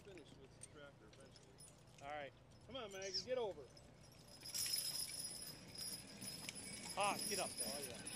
finished with the tractor eventually. All right. Come on, Maggie, get over. Ah, get up there. Oh, yeah.